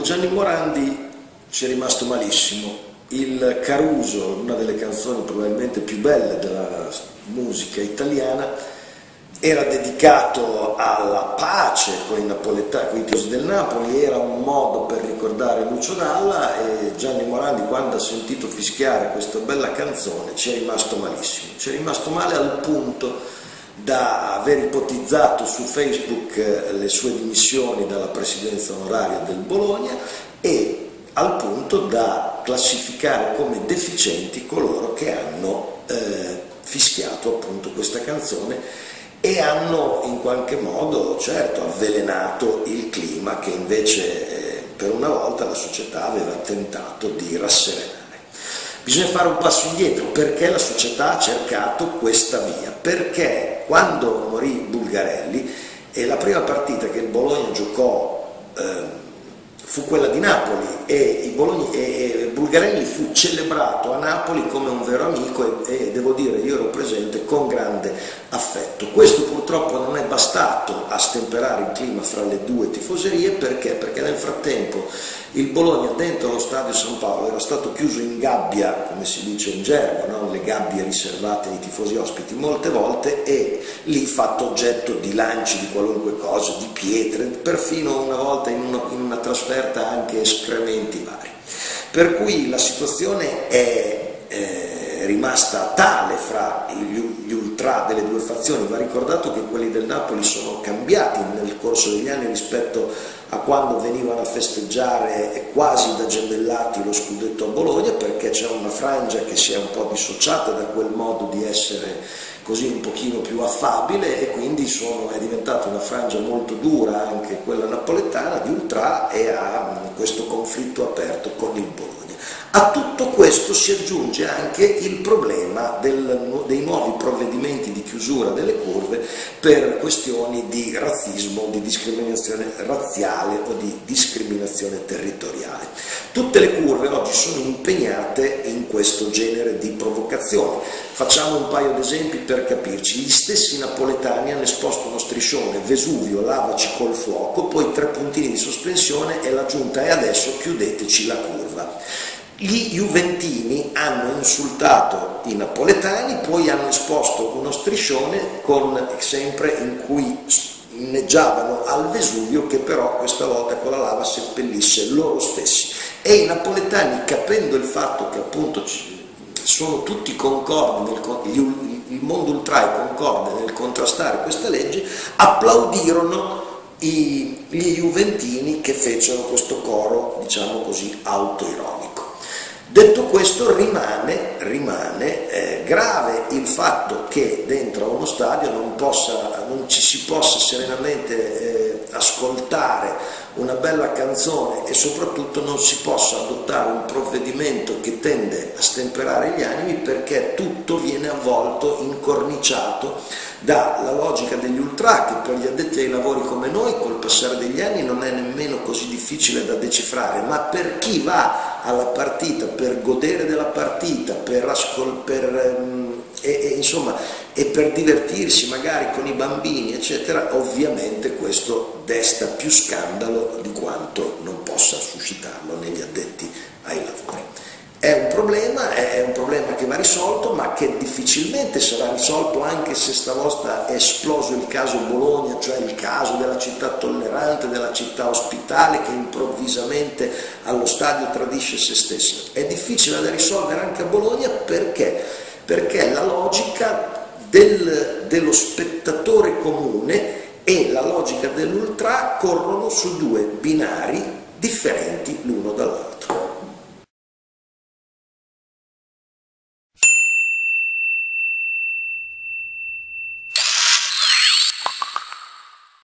Gianni Morandi ci è rimasto malissimo. Il Caruso, una delle canzoni probabilmente più belle della musica italiana, era dedicato alla pace con i napoletani, con i tifosi del Napoli, era un modo per ricordare Lucio Dalla, e Gianni Morandi, quando ha sentito fischiare questa bella canzone, ci è rimasto malissimo. Ci è rimasto male al punto da aver ipotizzato su Facebook le sue dimissioni dalla presidenza onoraria del Bologna, e al punto da classificare come deficienti coloro che hanno fischiato appunto questa canzone e hanno in qualche modo, certo, avvelenato il clima che invece per una volta la società aveva tentato di rasserenare. Bisogna fare un passo indietro. Perché la società ha cercato questa via? Perché quando morì Bulgarelli, la prima partita che il Bologna giocò fu quella di Napoli, e Bulgarelli fu celebrato a Napoli come un vero amico, e devo dire, io ero presente con grande affetto. Questo purtroppo non è bastato a stemperare il clima fra le due tifoserie. Perché nel frattempo il Bologna dentro lo stadio San Paolo era stato chiuso in gabbia, come si dice in gergo, no? Le gabbie riservate ai tifosi ospiti molte volte, e lì fatto oggetto di lanci di qualunque cosa, di pietre, perfino una volta in una trasferta anche escrementi vari. Per cui la situazione è rimasta tale fra gli ultra delle due fazioni. Va ricordato che quelli del Napoli sono cambiati nel corso degli anni rispetto a quando venivano a festeggiare quasi da gemellati lo scudetto a Bologna, perché c'è una frangia che si è un po' dissociata da quel modo di essere così un pochino più affabile, e quindi è diventata una frangia molto dura anche quella napoletana di ultra, e ha questo conflitto aperto con il Bologna. A tutto questo si aggiunge anche il problema dei nuovi provvedimenti di chiusura delle curve per questioni di razzismo, di discriminazione razziale o di discriminazione territoriale. Tutte le curve oggi sono impegnate in questo genere di provocazioni. Facciamo un paio di esempi per capirci. Gli stessi napoletani hanno esposto uno striscione: Vesuvio, lavaci col fuoco, poi 3 puntini di sospensione e l'aggiunta è adesso chiudeteci la curva. Gli juventini hanno insultato i napoletani, poi hanno esposto uno striscione sempre in cui inneggiavano al Vesuvio, che però questa volta con la lava seppellisse loro stessi. E i napoletani, capendo il fatto che appunto sono tutti concordi, il mondo ultra è concorde nel contrastare questa legge, applaudirono gli juventini che fecero questo coro, diciamo così, autoironico. Detto questo, rimane grave il fatto che dentro a uno stadio non ci si possa serenamente ascoltare una bella canzone, e soprattutto non si possa adottare un provvedimento che tende a stemperare gli animi, perché tutto viene avvolto, incorniciato dalla logica degli ultra, che per gli addetti ai lavori come noi col passare degli anni non è nemmeno così difficile da decifrare, ma per chi va alla partita per godere della partita, e per divertirsi magari con i bambini eccetera, ovviamente questo desta più scandalo di quanto non possa suscitarlo negli addetti ai lavori. È un problema che va risolto, ma che difficilmente sarà risolto, anche se stavolta è esploso il caso Bologna, cioè il caso della città tollerante, della città ospitale che improvvisamente allo stadio tradisce se stessa. È difficile da risolvere anche a Bologna perché la logica dello spettatore comune e la logica dell'ultra corrono su due binari differenti l'uno dall'altro.